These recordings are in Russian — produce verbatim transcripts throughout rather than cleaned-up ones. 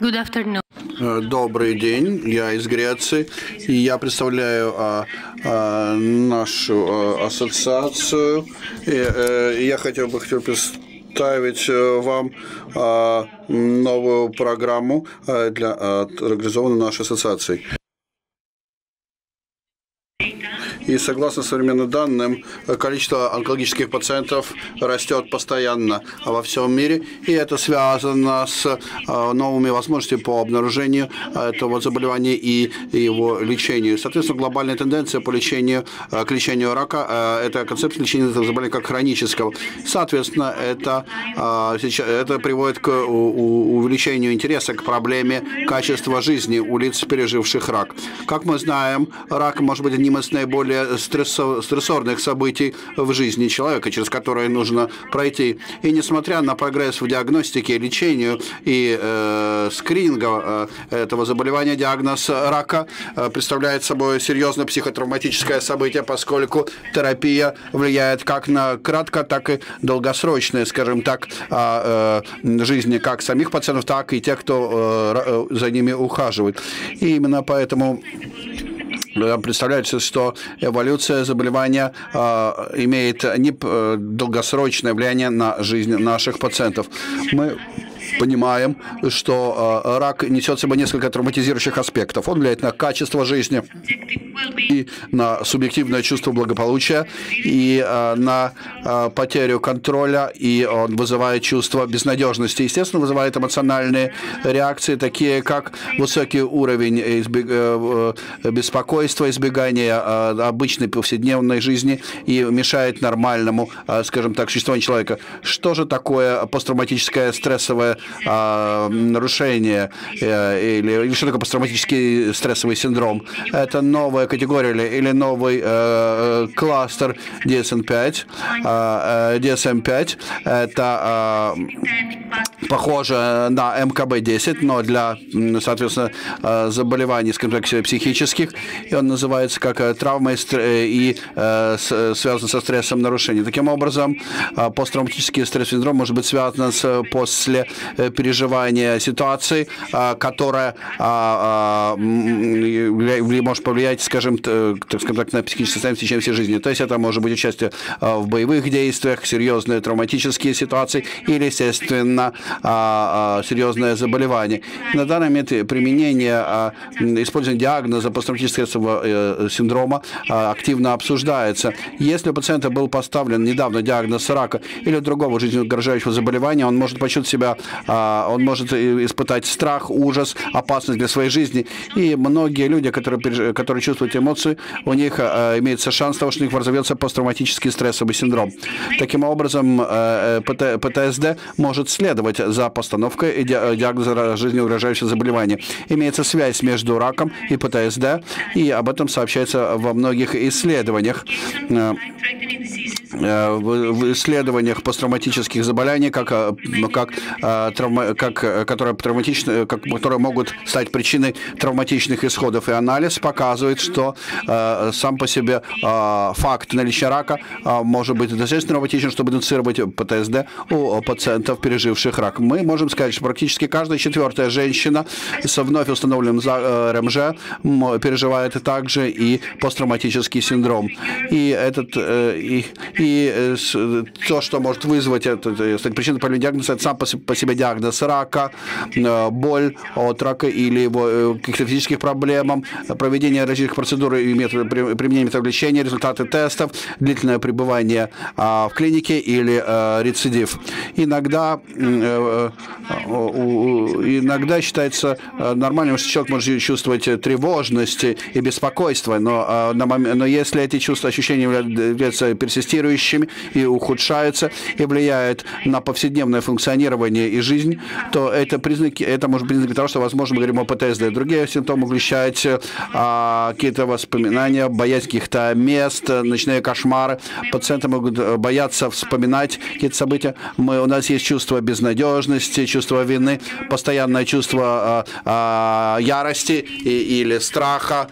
Good afternoon. Добрый день, я из Греции, и я представляю а, а, нашу а, ассоциацию. И, а, я хотел бы хотел представить вам а, новую программу а, для а, организованной нашей ассоциацией. И согласно современным данным, количество онкологических пациентов растет постоянно во всем мире, и это связано с новыми возможностями по обнаружению этого заболевания и его лечению. Соответственно, глобальная тенденция по лечению, к лечению рака – это концепция лечения этого заболевания как хронического. Соответственно, это, это приводит к увеличению интереса к проблеме качества жизни у лиц, переживших рак. Как мы знаем, рак может быть одним из наиболее стрессорных событий в жизни человека, через которые нужно пройти. И несмотря на прогресс в диагностике, лечению и э, скрининга э, этого заболевания, диагноз рака э, представляет собой серьезное психотравматическое событие, поскольку терапия влияет как на кратко, так и долгосрочные, скажем так, э, э, жизни как самих пациентов, так и тех, кто э, за ними ухаживает. И именно поэтому представляется, что эволюция заболевания э, имеет не, э, долгосрочное влияние на жизнь наших пациентов. Мы понимаем, что э, рак несет в себе несколько травматизирующих аспектов. Он влияет на качество жизни и на субъективное чувство благополучия, и э, на э, потерю контроля, и он вызывает чувство безнадежности. Естественно, вызывает эмоциональные реакции, такие как высокий уровень избег... э, беспокойства, избегания э, обычной повседневной жизни и мешает нормальному, э, скажем так, существованию человека. Что же такое посттравматическое стрессовое э, нарушение э, или, или что такое посттравматический стрессовый синдром? Это новая категория или, или новый э, кластер ди эс эм пять. Э, ди эс эм пять это э, похоже на эм ка бэ десять, но для, соответственно, э, заболеваний, скажем так, психических, и он называется как травма и э, с, связан со стрессом нарушений. Таким образом, э, посттравматический стрессовый синдром может быть связан с после переживания ситуации, э, которая э, э, может повлиять, скажем, так скажем так, на психическое состояние в течение всей жизни. То есть это может быть участие в боевых действиях, серьезные травматические ситуации или, естественно, серьезное заболевание. На данный момент применение, использование диагноза посттравматического стрессового синдрома активно обсуждается. Если у пациента был поставлен недавно диагноз рака или другого жизнеугрожающего заболевания, он может почувствовать себя, он может испытать страх, ужас, опасность для своей жизни. И многие люди, которые, которые чувствуют эмоции, у них э, имеется шанс того, что у них разовьется посттравматический стрессовый синдром. Таким образом, э, пэ тэ эс дэ может следовать за постановкой диагноза жизнеугрожающего заболевания. Имеется связь между раком и пэ тэ эс дэ, и об этом сообщается во многих исследованиях. В исследованиях посттравматических заболеваний, как, как, травма, как, которые, травматичны, как, которые могут стать причиной травматичных исходов. И анализ показывает, что э, сам по себе э, факт наличия рака э, может быть достаточно травматичен, чтобы инициировать пэ тэ эс дэ у пациентов, переживших рак. Мы можем сказать, что практически каждая четвертая женщина с вновь установленным эр эм жэ переживает также и посттравматический синдром. И этот э, и, и то, что может вызвать это, стать причиной появления диагноза, это сам по себе диагноз рака, боль от рака или его каких-то физических проблем, проведение различных процедур и метод, применение методов лечения, результаты тестов, длительное пребывание а, в клинике или а, рецидив. Иногда, э, э, иногда считается нормальным, что человек может чувствовать тревожность и беспокойство, но, а, на момент, но если эти чувства, ощущения являются персистирующими и ухудшаются и влияют на повседневное функционирование и жизнь, то это признаки, это может быть признак того, что, возможно, мы говорим о пэ тэ эс дэ. Другие симптомы включают а, какие-то воспоминания, боязнь каких-то мест, ночные кошмары. Пациенты могут бояться вспоминать какие-то события. Мы, у нас есть чувство безнадежности, безнадежности, чувство вины, постоянное чувство ярости или страха,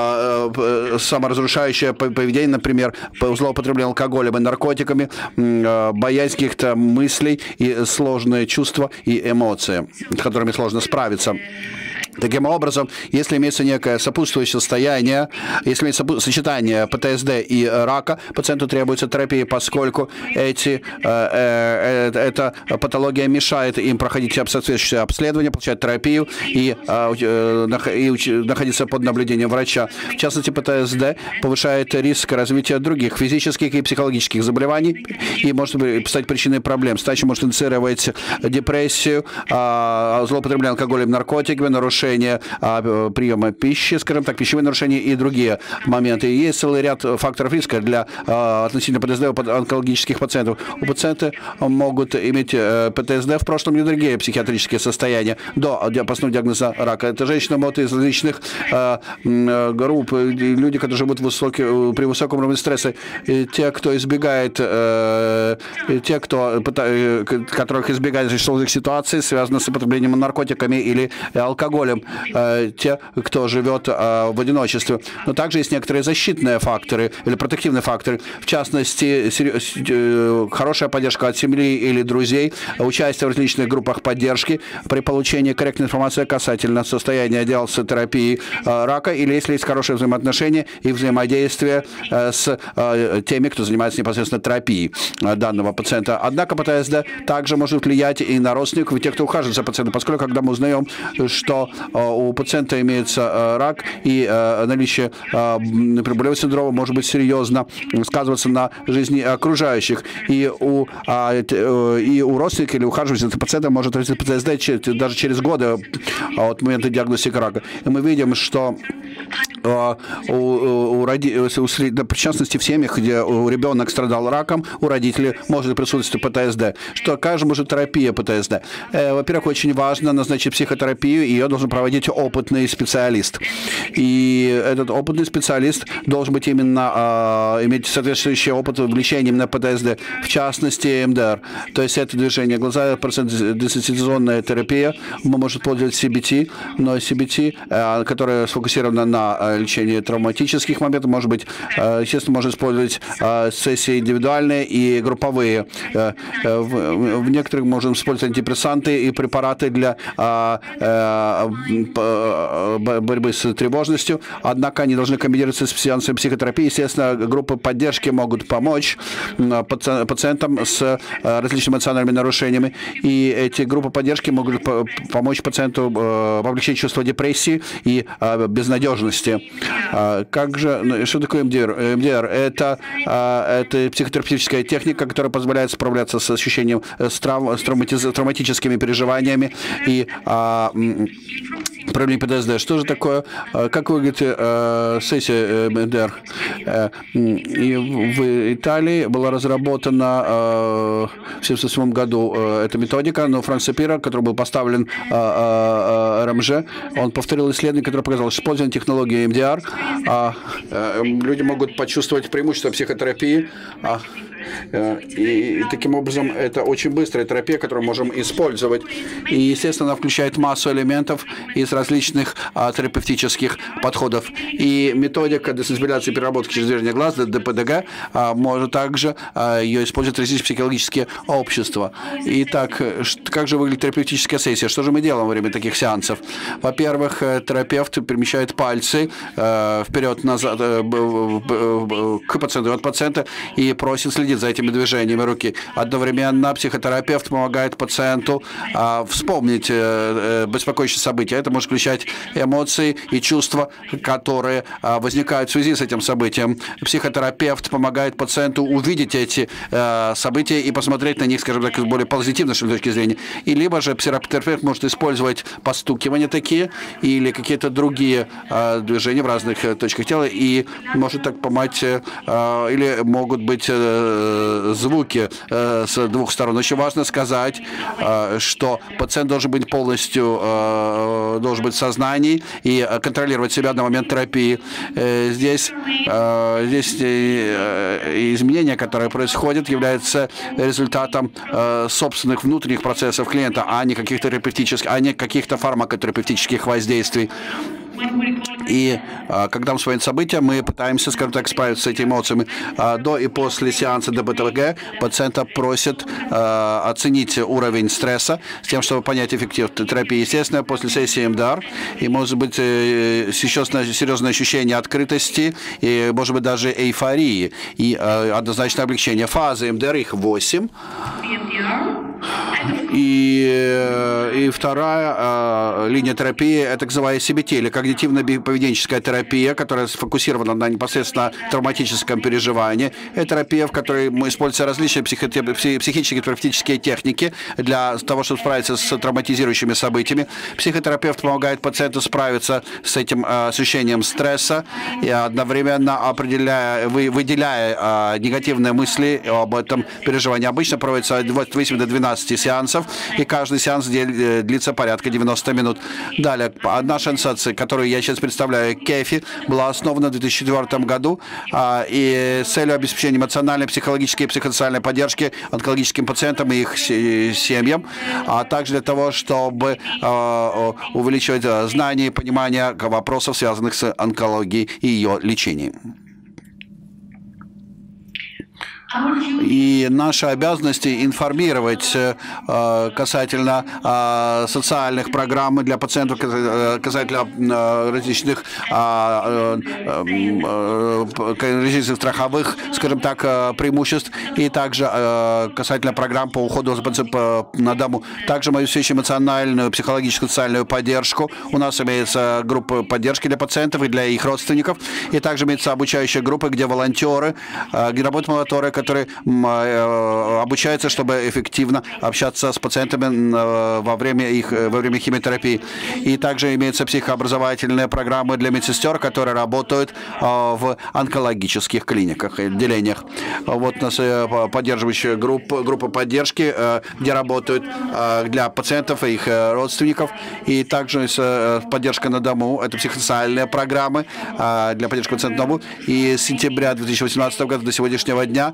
саморазрушающее поведение, например, злоупотребление алкоголем и наркотиками, боязнь каких-то мыслей и сложные чувства и эмоции, с которыми сложно справиться. Таким образом, если имеется некое сопутствующее состояние, если имеется сочетание ПТСД и рака, пациенту требуется терапия, поскольку эти, э, э, эта патология мешает им проходить соответствующее обследование, получать терапию и, э, и находиться под наблюдением врача. В частности, ПТСД повышает риск развития других физических и психологических заболеваний и может стать причиной проблем. Стача может инициировать депрессию, э, злоупотребление алкоголем, наркотиками, нарушение приема пищи, скажем так, пищевые нарушения и другие моменты. И есть целый ряд факторов риска для э, относительно ПТСД у онкологических пациентов. У пациентов могут иметь э, ПТСД в прошлом и другие психиатрические состояния до постановки диагноза рака. Это женщины могут из различных э, групп, люди, которые живут высоки, при высоком уровне стресса, и те, кто избегает, э, те, кто, которых избегает сложных ситуаций, связанных с употреблением наркотиками или алкоголем, те, кто живет в одиночестве. Но также есть некоторые защитные факторы или протективные факторы. В частности, хорошая поддержка от семьи или друзей, участие в различных группах поддержки при получении корректной информации касательно состояния диализа, терапии рака, или если есть хорошие взаимоотношения и взаимодействие с теми, кто занимается непосредственно терапией данного пациента. Однако ПТСД также может влиять и на родственников, и тех, кто ухаживает за пациентом, поскольку когда мы узнаем, что у пациента имеется рак, и наличие, например, болевого синдрома может быть серьезно сказываться на жизни окружающих. И у, и у родственников или ухаживающих за пациентом может развиться ПТСД даже через годы от момента диагностики рака. И мы видим, что у, у, роди... у, в частности, в семьях, где ребенок страдал раком, у родителей может присутствовать ПТСД. Что какая же может терапия ПТСД? Во-первых, очень важно назначить психотерапию, и ее должен проводить опытный специалист. И этот опытный специалист должен быть именно э, иметь соответствующий опыт в лечении именно ПТСД, в частности эм дэ эр. То есть это движение глаза, десенситизационная терапия, мы можем использовать си би ти, но си би ти, э, которая сфокусирована на лечении травматических моментов, может быть, э, естественно, можно использовать э, сессии индивидуальные и групповые. Э, э, в, в некоторых можем использовать антидепрессанты и препараты для э, э, борьбы с тревожностью, однако они должны комбинироваться с сеансом психотерапии. Естественно, группы поддержки могут помочь пациентам с различными эмоциональными нарушениями, и эти группы поддержки могут помочь пациенту в облегчении чувства депрессии и безнадежности. Как же, что такое эм дэ эр? эм дэ эр – это, это психотерапевтическая техника, которая позволяет справляться с ощущением, с, трав, с травматическими переживаниями и проблем ПТСД. Что же такое, как выглядит э, сессия эм дэ эр? Э, и в Италии была разработана э, в семьдесят восьмом году э, эта методика, но Франк Сапира, который был поставлен э, э, эр эм жэ, он повторил исследование, которое показало, что использование технологии эм дэ эр, э, э, люди могут почувствовать преимущество психотерапии, э, э, и, и таким образом это очень быстрая терапия, которую мы можем использовать. И, естественно, она включает массу элементов из различных а, терапевтических подходов. И методика десенсибилизации и переработки через движение глаз, дэ пэ дэ гэ, а, может также а, ее использовать различные психологические общества. Итак, как же выглядит терапевтическая сессия? Что же мы делаем во время таких сеансов? Во-первых, терапевт перемещает пальцы э, вперед-назад э, к пациенту, от пациента и просит следить за этими движениями руки. Одновременно психотерапевт помогает пациенту э, вспомнить э, беспокоящие события. Это может включать эмоции и чувства, которые э, возникают в связи с этим событием. Психотерапевт помогает пациенту увидеть эти э, события и посмотреть на них, скажем так, с более позитивной точки зрения. И либо же психотерапевт может использовать постукивания такие или какие-то другие э, движения в разных э, точках тела и может так помочь, э, или могут быть э, звуки с двух сторон. Очень важно сказать, что пациент должен быть полностью, должен быть в сознании и контролировать себя на момент терапии. Здесь, здесь изменения, которые происходят, являются результатом собственных внутренних процессов клиента, а не каких-то терапевтических, а не каких-то фармакотерапевтических воздействий. И а, когда мы смотрим события, мы пытаемся, скажем так, справиться с этими эмоциями. А, до и после сеанса ДБТВГ пациента просят а, оценить уровень стресса с тем, чтобы понять эффективность терапии. Естественно, после сессии МДР и может быть серьезное, серьезное ощущение открытости и, может быть, даже эйфории и а, однозначное облегчение. Фазы МДР, их восемь. И, и вторая э, линия терапии – это так называемая си би ти, или когнитивно-поведенческая терапия, которая сфокусирована на непосредственно травматическом переживании. Это терапия, в которой мы используем различные психические терапевтические техники для того, чтобы справиться с травматизирующими событиями. Психотерапевт помогает пациенту справиться с этим э, ощущением стресса и одновременно определяя, вы, выделяя э, негативные мысли об этом переживании. Обычно проводится от восьми до двенадцати сеансов, и каждый сеанс длится порядка девяноста минут. Далее, наша ассоциация, которую я сейчас представляю, КЕФИ, была основана в две тысячи четвёртом году и с целью обеспечения эмоциональной, психологической и психосоциальной поддержки онкологическим пациентам и их семьям, а также для того, чтобы увеличивать знания и понимание вопросов, связанных с онкологией и ее лечением. И наша обязанность информировать э, касательно э, социальных программ для пациентов, касательно э, различных, э, э, э, различных страховых, скажем так, э, преимуществ, и также э, касательно программ по уходу по, на дому. Также мы обеспечиваем эмоциональную, психологическую, социальную поддержку. У нас имеется группа поддержки для пациентов и для их родственников, и также имеется обучающая группа, где волонтеры, э, где работают волонтеры, которые обучаются, чтобы эффективно общаться с пациентами во время их во время химиотерапии. И также имеются психообразовательные программы для медсестер, которые работают в онкологических клиниках и отделениях. Вот у нас поддерживающая группа, группа поддержки, где работают для пациентов и их родственников. И также поддержка на дому. Это психосоциальные программы для поддержки пациентов на дому. И с сентября две тысячи восемнадцатого года до сегодняшнего дня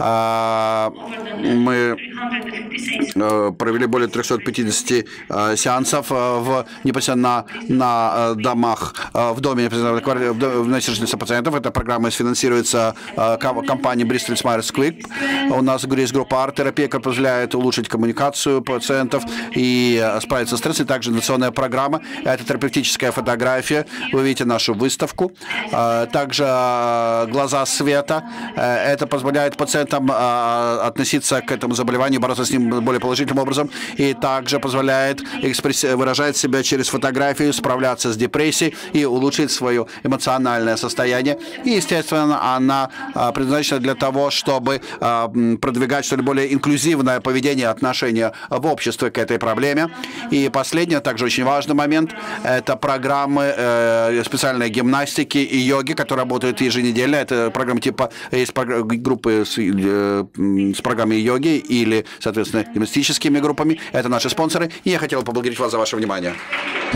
мы провели более трёхсот пятидесяти сеансов в, непосредственно на, на домах, в доме на жительства пациентов. Эта программа финансируется компанией Bristol Myers Squibb. У нас есть группа арт-терапия, которая позволяет улучшить коммуникацию пациентов и справиться с стрессом. Также инновационная программа. Это терапевтическая фотография. Вы видите нашу выставку. Также глаза света. Это позволяет пациентам относиться к этому заболеванию, бороться с ним более положительным образом, и также позволяет выражать себя через фотографию, справляться с депрессией и улучшить свое эмоциональное состояние. И, естественно, она предназначена для того, чтобы продвигать, что ли, более инклюзивное поведение, отношение в обществе к этой проблеме. И последний, также очень важный момент, это программы специальной гимнастики и йоги, которые работают еженедельно. Это программы типа, есть группы с с программой йоги или, соответственно, гимнастическими группами. Это наши спонсоры. И я хотел поблагодарить вас за ваше внимание.